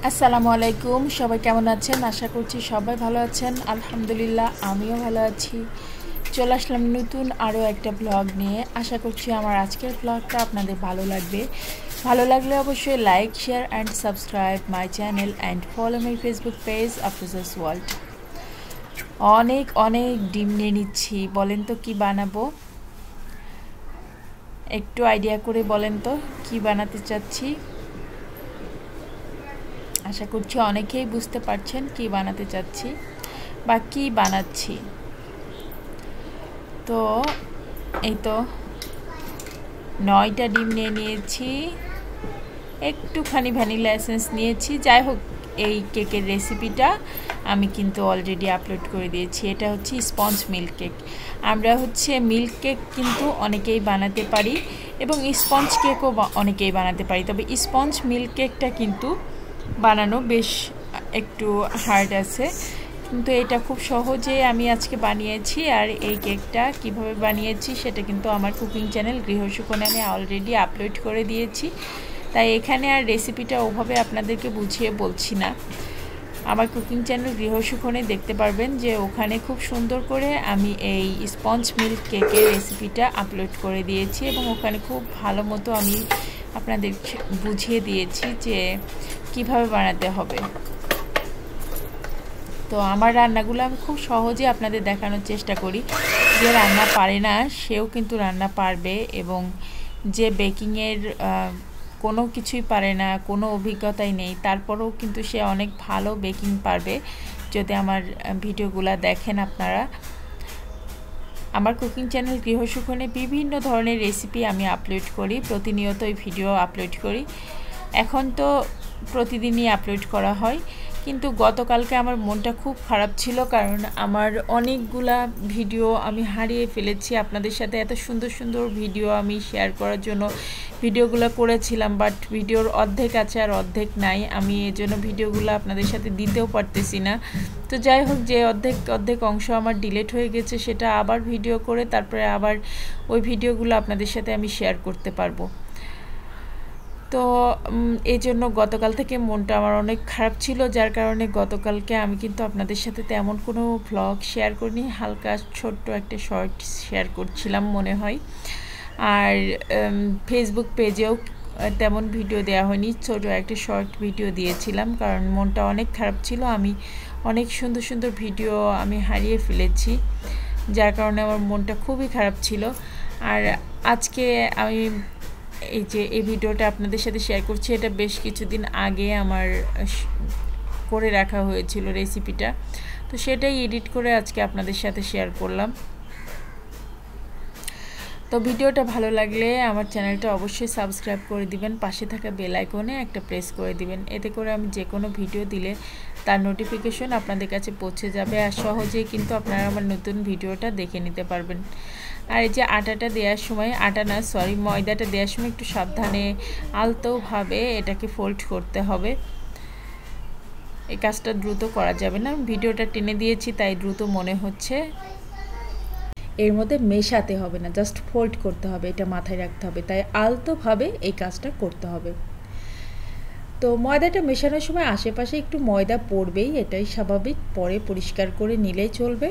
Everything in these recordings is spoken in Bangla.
আসসালামু আলাইকুম। সবাই কেমন আছেন? আশা করছি সবাই ভালো আছেন। আলহামদুলিল্লাহ আমিও ভালো আছি। চলে আসলাম নতুন আরও একটা ব্লগ নিয়ে। আশা করছি আমার আজকের ব্লগটা আপনাদের ভালো লাগবে। ভালো লাগলে অবশ্যই like, share and subscribe my channel and follow my Facebook page Afroza's world. অনেক অনেক ডিম নিয়ে নিচ্ছি। বলেন তো কি বানাবো? একটু আইডিয়া করে বলেন তো কি বানাতে চাচ্ছি। আশা করছি অনেকেই বুঝতে পারছেন কি বানাতে চাচ্ছি বা কি বানাচ্ছি। তো এই তো 9টা ডিম নিয়ে নিয়েছি, একটুখানি ভ্যানিলা এসেন্স নিয়েছি। যাই হোক, এই কেকের রেসিপিটা আমি কিন্তু অলরেডি আপলোড করে দিয়েছি। এটা হচ্ছে স্পঞ্জ মিল্ক কেক। আমরা হচ্ছে মিল্ক কেক কিন্তু অনেকেই বানাতে পারি এবং স্পঞ্জ কেকও অনেকেই বানাতে পারি, তবে স্পঞ্জ মিল্ক কেকটা কিন্তু বানানো বেশ একটু হার্ড আছে, কিন্তু এটা খুব সহজে আমি আজকে বানিয়েছি। আর এই কেকটা কিভাবে বানিয়েছি সেটা কিন্তু আমার কুকিং চ্যানেল গৃহসুখনে আমি অলরেডি আপলোড করে দিয়েছি, তাই এখানে আর রেসিপিটা ওভাবে আপনাদেরকে বুঝিয়ে বলছি না। আমার কুকিং চ্যানেল গৃহসুখনে দেখতে পারবেন যে ওখানে খুব সুন্দর করে আমি এই স্পঞ্জ মিল্ক কেকের রেসিপিটা আপলোড করে দিয়েছি এবং ওখানে খুব ভালো মতো আমি আপনাদের বুঝিয়ে দিয়েছি যে কিভাবে বানাতে হবে। তো আমার রান্নাগুলো আমি খুব সহজে আপনাদের দেখানোর চেষ্টা করি। যে রান্না পারে না সেও কিন্তু রান্না পারবে, এবং যে বেকিংয়ের কোনো কিছুই পারে না, কোনো অভিজ্ঞতাই নেই, তারপরেও কিন্তু সে অনেক ভালো বেকিং পারবে যদি আমার ভিডিওগুলো দেখেন আপনারা। আমার কুকিং চ্যানেল গৃহসুখনে বিভিন্ন ধরনের রেসিপি আমি আপলোড করি, প্রতিনিয়তই ভিডিও আপলোড করি। এখন তো প্রতিদিনই আপলোড করা হয়, কিন্তু গতকালকে আমার মনটা খুব খারাপ ছিল, কারণ আমার অনেকগুলা ভিডিও আমি হারিয়ে ফেলেছি। আপনাদের সাথে এত সুন্দর সুন্দর ভিডিও আমি শেয়ার করার জন্য ভিডিওগুলো করেছিলাম, বাট ভিডিওর অর্ধেক আছে আর অর্ধেক নাই। আমি এই জন্য ভিডিওগুলো আপনাদের সাথে দিতেও পারতেছি না। তো যাই হোক, যে অর্ধেক অংশ আমার ডিলিট হয়ে গেছে সেটা আবার ভিডিও করে তারপরে আবার ওই ভিডিওগুলো আপনাদের সাথে আমি শেয়ার করতে পারবো। তো এই জন্য গতকাল থেকে মনটা আমার অনেক খারাপ ছিল, যার কারণে গতকালকে আমি কিন্তু আপনাদের সাথে তেমন কোনো ভ্লগ শেয়ার করিনি, হালকা ছোট্ট একটা শর্ট শেয়ার করছিলাম মনে হয়। আর ফেসবুক পেজেও তেমন ভিডিও দেওয়া হয়নি, ছোটো একটা শর্ট ভিডিও দিয়েছিলাম, কারণ মনটা অনেক খারাপ ছিল। আমি অনেক সুন্দর সুন্দর ভিডিও আমি হারিয়ে ফেলেছি, যার কারণে আমার মনটা খুবই খারাপ ছিল। আর আজকে আমি এই ভিডিওটা আপনাদের সাথে শেয়ার করছি। এটা বেশ কিছুদিন আগে আমার করে রাখা হয়েছিল রেসিপিটা, তো সেটাই এডিট করে আজকে আপনাদের সাথে শেয়ার করলাম। তো ভিডিওটা ভালো লাগলে আমার চ্যানেলটা অবশ্যই সাবস্ক্রাইব করে দিবেন, পাশে থাকা বেল আইকনে একটা প্রেস করে দিবেন, এতে করে আমি যে কোনো ভিডিও দিলে তার নোটিফিকেশন আপনাদের কাছে পৌঁছে যাবে, আর সহজেই কিন্তু আপনারা আমার নতুন ভিডিওটা দেখে নিতে পারবেন। আর এই যে আটাটা দেওয়ার সময়, ময়দাটা দেওয়ার সময় একটু সাবধানে আলতোভাবে এটাকে ফোল্ড করতে হবে। এই কাজটা দ্রুত করা যাবে না, ভিডিওটা টেনে দিয়েছি তাই দ্রুত মনে হচ্ছে। এর মধ্যে মেশাতে হবে না, জাস্ট ফোল্ড করতে হবে, এটা মাথায় রাখতে হবে, তাই আলতোভাবে এই কাজটা করতে হবে। তো ময়দাটা মেশানোর সময় আশেপাশে একটু ময়দা পড়বেই, এটাই স্বাভাবিক, পরে পরিষ্কার করে নিলেই চলবে।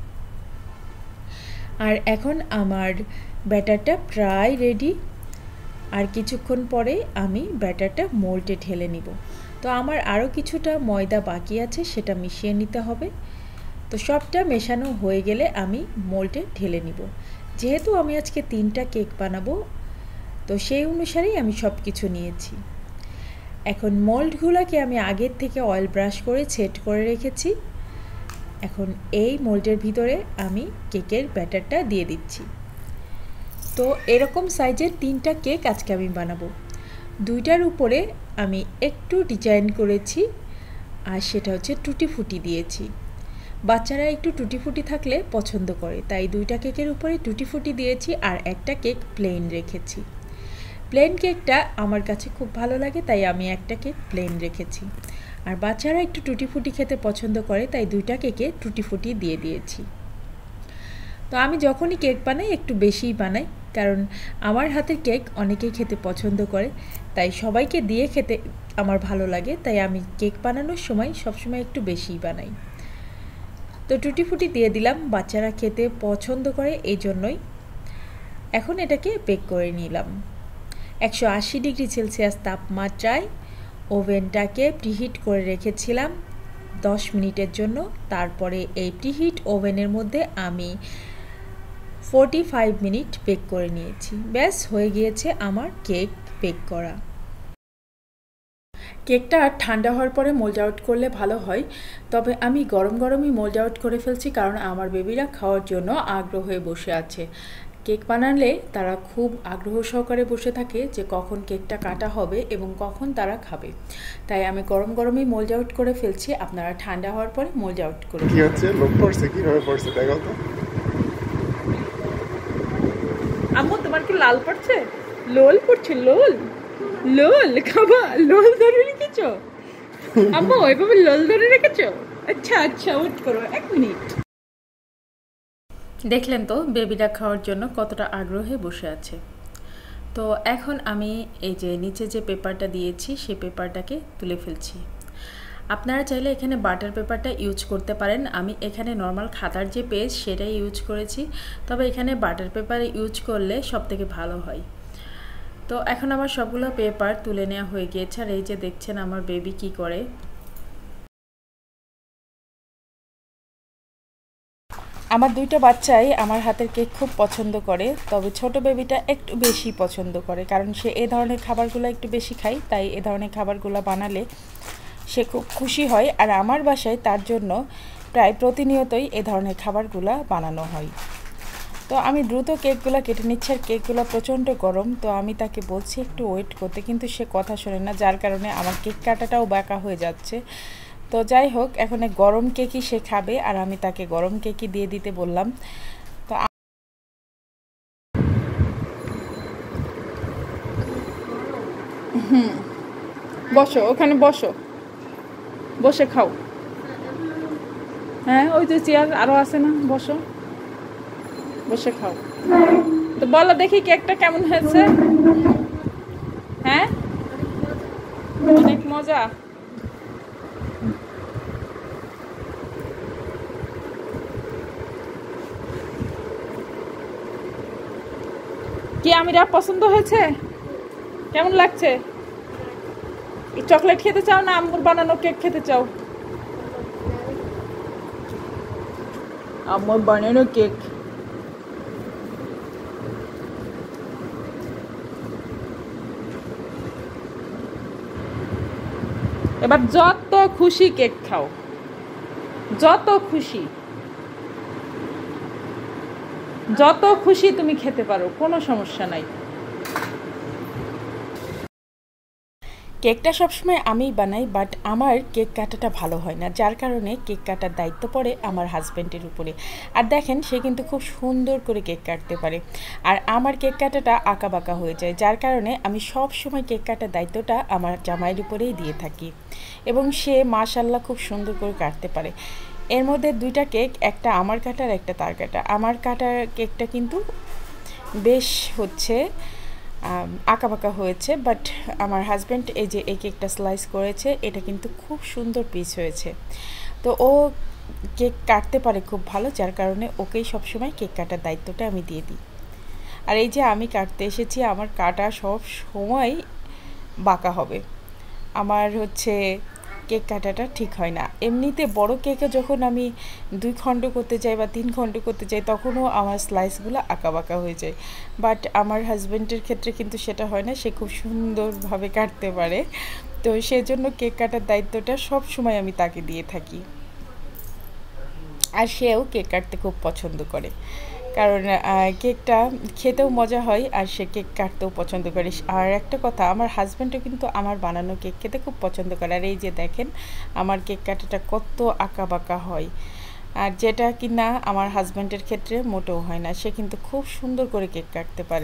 আর এখন আমার ব্যাটারটা প্রায় রেডি, আর কিছুক্ষণ পরে আমি ব্যাটারটা মোল্ডে ঢেলে নিব। তো আমার আরও কিছুটা ময়দা বাকি আছে, সেটা মিশিয়ে নিতে হবে। তো সবটা মেশানো হয়ে গেলে আমি মোল্ডে ঢেলে নিব। যেহেতু আমি আজকে 3টা কেক বানাবো, তো সেই অনুসারেই আমি সব কিছু নিয়েছি। এখন মোল্ডগুলোকে আমি আগের থেকে অয়েল ব্রাশ করে সেট করে রেখেছি। এখন এই মোল্ডের ভিতরে আমি কেকের ব্যাটারটা দিয়ে দিচ্ছি। তো এরকম সাইজের 3টা কেক আজকে আমি বানাবো। 2টার উপরে আমি একটু ডিজাইন করেছি, আর সেটা হচ্ছে টুটি ফুটি দিয়েছি। বাচ্চারা একটু টুটি ফুটি থাকলে পছন্দ করে, তাই 2টা কেকের উপরে টুটি ফুটি দিয়েছি, আর একটা কেক প্লেন রেখেছি। প্লেন কেকটা আমার কাছে খুব ভালো লাগে, তাই আমি একটা কেক প্লেন রেখেছি। আর বাচ্চারা একটু টুটি ফুটি খেতে পছন্দ করে, তাই 2টা কেকে টুটি ফুটি দিয়ে দিয়েছি। তো আমি যখনই কেক বানাই একটু বেশিই বানাই, কারণ আমার হাতের কেক অনেকেই খেতে পছন্দ করে, তাই সবাইকে দিয়ে খেতে আমার ভালো লাগে, তাই আমি কেক বানানোর সময় সবসময় একটু বেশিই বানাই। তো টুটি ফুটি দিয়ে দিলাম, বাচ্চারা খেতে পছন্দ করে এই জন্যই। এখন এটাকে বেক করে নিলাম 180 ডিগ্রি সেলসিয়াস তাপমাত্রায়। ওভেনটাকে প্রিহিট করে রেখেছিলাম 10 মিনিটের জন্য। তারপরে এই প্রিহিট ওভেনের মধ্যে আমি 45 মিনিট বেক করে নিয়েছি। ব্যাস হয়ে গিয়েছে আমার কেক বেক করা। কেকটা ঠান্ডা হওয়ার পরে মোল্ড আউট করলে ভালো হয়, তবে আমি গরম গরমই মোল্ড আউট করে ফেলছি, কারণ আমার বেবিরা খাওয়ার জন্য আগ্রহ হয়ে বসে আছে। কেক বানালে তারা খুব আগ্রহ সহকারে বসে থাকে যে কখন কেকটা কাটা হবে এবং কখন তারা খাবে, তাই আমি গরম গরমই মোল্ড আউট করে ফেলছি। আপনারা ঠান্ডা হওয়ার পরে মোল্ড আউট করে। কি হচ্ছে? লোক পড়ছে, কিভাবে পড়ছে দেখো তো। আম্মু তোমার কি লাল পড়ছে? লোল পড়ছে? লোল লোল খাবা? লোল ধরে রেখেছো আম্মু? এভাবে লোল ধরে রেখেছো? আচ্ছা আচ্ছা, ওয়েট করো 1 মিনিট। দেখলেন তো বেবিরা খাওয়ার জন্য কতটা আগ্রহে বসে আছে। তো এখন আমি এই যে নিচে যে পেপারটা দিয়েছি সেই পেপারটাকে তুলে ফেলছি। আপনারা চাইলে এখানে বাটার পেপারটা ইউজ করতে পারেন। আমি এখানে নর্মাল খাতার যে পেজ সেটাই ইউজ করেছি, তবে এখানে বাটার পেপার ইউজ করলে সবথেকে ভালো হয়। তো এখন আমার সবগুলো পেপার তুলে নেওয়া হয়ে গিয়েছে। আর এই যে দেখছেন আমার বেবি কি করে। আমার দুইটা বাচ্চাই আমার হাতের কেক খুব পছন্দ করে, তবে ছোট বেবিটা একটু বেশি পছন্দ করে, কারণ সে এ ধরনের খাবারগুলো একটু বেশি খায়, তাই এ ধরনের খাবারগুলো বানালে সে খুব খুশি হয়। আর আমার বাসায় তার জন্য প্রায় প্রতিনিয়তই এ ধরনের খাবারগুলো বানানো হয়। তো আমি দ্রুত কেকগুলো কেটে নিচ্ছি, আর কেকগুলো প্রচণ্ড গরম, তো আমি তাকে বলছি একটু ওয়েট করতে, কিন্তু সে কথা শোনে না, যার কারণে আমার কেক কাটাটাও বাঁকা হয়ে যাচ্ছে। তো যাই হোক, এখন গরম কেকই সে খাবে, আর আমি তাকে গরম কেকই দিয়ে দিতে বললাম। তো বসো, ওখানে বসো, বসে খাও। হ্যাঁ, ওই তো চেয়ার আরও আছে না, বসো, বসে খাও। তো বলো দেখি কেকটা কেমন হয়েছে? হ্যাঁ, অনেক মজা। কি আমিরা পছন্দ হয়েছে? কেমন লাগছে? চকলেট খেতে চাও না আম্মুর বানানো কেক খেতে চাও? আম্মুর বানানো কেক। এবার যত খুশি কেক খাও, যত খুশি, যত খুশি তুমি খেতে পারো, কোনো সমস্যা নাই। কেকটা সবসময় আমিই বানাই, বাট আমার কেক কাটাটা ভালো হয় না, যার কারণে কেক কাটার দায়িত্ব পড়ে আমার হাজব্যান্ডের উপরে। আর দেখেন, সে কিন্তু খুব সুন্দর করে কেক কাটতে পারে, আর আমার কেক কাটাটা আঁকা বাঁকা হয়ে যায়, যার কারণে আমি সব সময় কেক কাটার দায়িত্বটা আমার জামাইয়ের উপরেই দিয়ে থাকি, এবং সে মাশাআল্লাহ খুব সুন্দর করে কাটতে পারে। এর মধ্যে দুইটা কেক, একটা আমার কাটা আর একটা তার কাটা। আমার কাটার কেকটা কিন্তু বেশ হচ্ছে আঁকাবাঁকা হয়েছে, বাট আমার হাজব্যান্ড এই যে এই কেকটা স্লাইস করেছে, এটা কিন্তু খুব সুন্দর পিস হয়েছে। তো ও কেক কাটতে পারে খুব ভালো, যার কারণে ওকেই সবসময় কেক কাটার দায়িত্বটা আমি দিয়ে দিই। আর এই যে আমি কাটতে এসেছি, আমার কাটা সব সময় বাঁকা হবে, আমার হচ্ছে কেক কাটাটা ঠিক হয় না। এমনিতে বড় কেকে যখন আমি 2 খণ্ড করতে যাই বা 3 খণ্ড করতে যাই, তখনও আমার স্লাইসগুলো আঁকা বাঁকা হয়ে যায়, বাট আমার হাজব্যান্ডের ক্ষেত্রে কিন্তু সেটা হয় না, সে খুব সুন্দরভাবে কাটতে পারে। তো সেজন্য কেক কাটার দায়িত্বটা সব সময় আমি তাকে দিয়ে থাকি, আর সেও কেক কাটতে খুব পছন্দ করে, কারণ কেকটা খেতেও মজা হয়, আর সে কেক কাটতেও পছন্দ করে। আর একটা কথা, আমার হাজব্যান্ডও কিন্তু আমার বানানো কেক খেতে খুব পছন্দ করে। আর এই যে দেখেন আমার কেক কাটাটা কত আঁকা বাঁকা হয়, আর যেটা কিনা আমার হাজব্যান্ডের ক্ষেত্রে মোটেও হয় না, সে কিন্তু খুব সুন্দর করে কেক কাটতে পারে।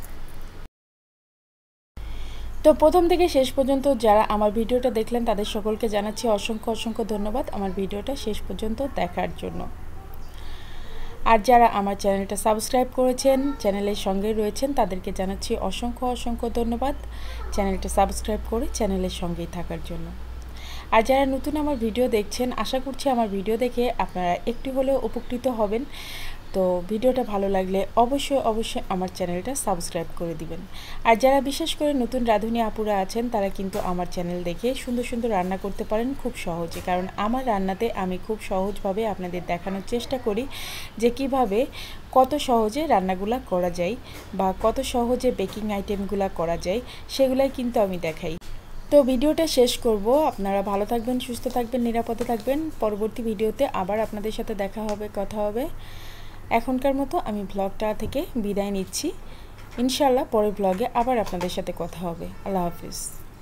তো প্রথম থেকে শেষ পর্যন্ত যারা আমার ভিডিওটা দেখলেন তাদের সকলকে জানাচ্ছি অসংখ্য অসংখ্য ধন্যবাদ আমার ভিডিওটা শেষ পর্যন্ত দেখার জন্য। আর যারা আমার চ্যানেলটা সাবস্ক্রাইব করেছেন, চ্যানেলের সঙ্গে রয়েছেন, তাদেরকে জানাচ্ছি অসংখ্য অসংখ্য ধন্যবাদ চ্যানেলটা সাবস্ক্রাইব করে চ্যানেলের সঙ্গেই থাকার জন্য। আর যারা নতুন আমার ভিডিও দেখছেন, আশা করছি আমার ভিডিও দেখে আপনারা একটু হলেও উপকৃত হবেন। তো ভিডিওটা ভালো লাগলে অবশ্যই অবশ্যই আমার চ্যানেলটা সাবস্ক্রাইব করে দিবেন। আর যারা বিশেষ করে নতুন রাঁধুনি আপুরা আছেন, তারা কিন্তু আমার চ্যানেল দেখে সুন্দর সুন্দর রান্না করতে পারেন খুব সহজে। কারণ আমার রান্নাতে আমি খুব সহজভাবে আপনাদের দেখানোর চেষ্টা করি যে কিভাবে কত সহজে রান্নাগুলা করা যায় বা কত সহজে বেকিং আইটেমগুলা করা যায়, সেগুলাই কিন্তু আমি দেখাই। তো ভিডিওটা শেষ করব। আপনারা ভালো থাকবেন, সুস্থ থাকবেন, নিরাপদে থাকবেন। পরবর্তী ভিডিওতে আবার আপনাদের সাথে দেখা হবে, কথা হবে। এখনকার মতো আমি ব্লগটা থেকে বিদায় নিচ্ছি। ইনশাআল্লাহ পরের ব্লগে আবার আপনাদের সাথে কথা হবে। আল্লাহ হাফিজ।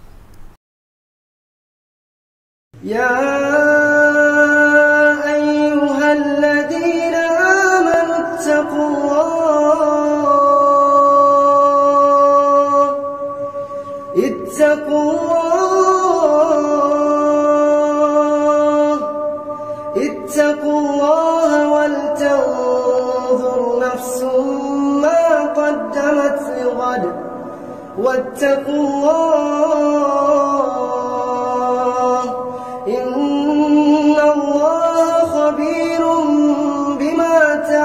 ইয়া আইয়ুহাল্লাযীনা আমানু ইত্তাকুল্লাহ ওয়াল তানজুর নাফসুম মা قدمت لغد واتقوا الله إن الله خبير بما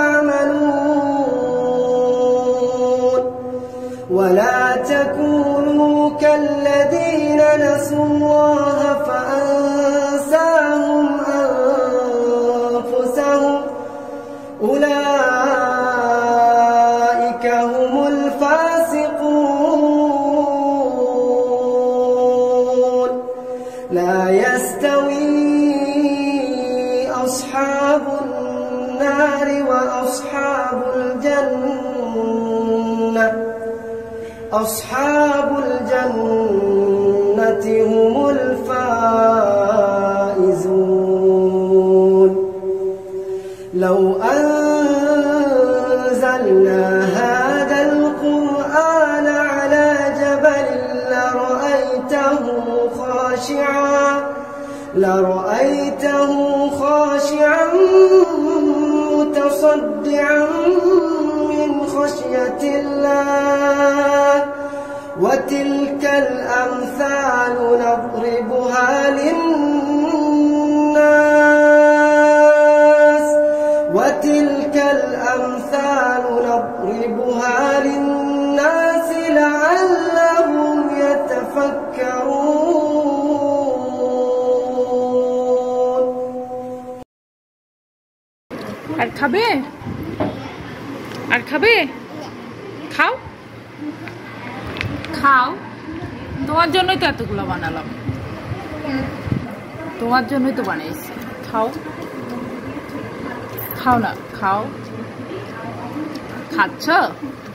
تعملون ولا تكونوا كالذين نسوا الله فأنساهم أنفسهم أولئك هم الفاسقون لا يستوي أصحاب النار وأصحاب الجنة أصحاب الجنة هم الفائزون لو أنزلنا هذا القرآن على جبل لرأيته خاشعا متصدعا من خشية الله وتلك الأمثال نضربها للناس لعلهم يتفكرون আর খাবে? আর খাবে? খাও খাও, তোমার জন্যই তো এতগুলো বানালাম, তোমার জন্যই তো বানিয়েছি। খাও খাও না, খাও। খাচ্ছ?